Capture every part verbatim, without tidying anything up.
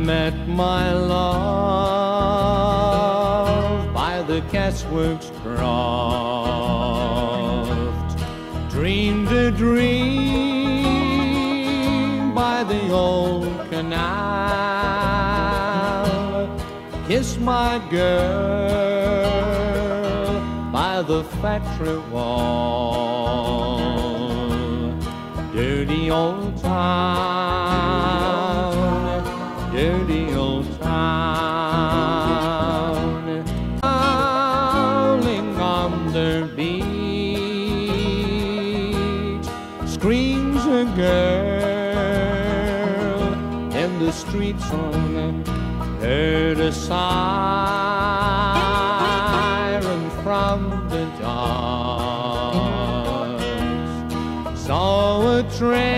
met my love by the gasworks croft, dreamed a dream by the old canal, kissed my girl by the factory wall. Dirty old town, dirty old town, howling on the beach, screams a girl in the streets on, heard a siren from the docks, saw a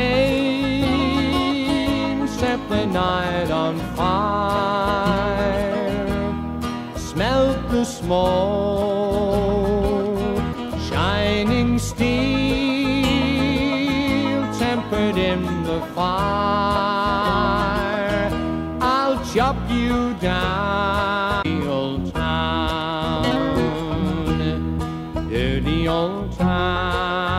train set the night on fire, smelt the smoke, shining steel tempered in the fire. I'll chop you down. Dirty old town, dirty old town.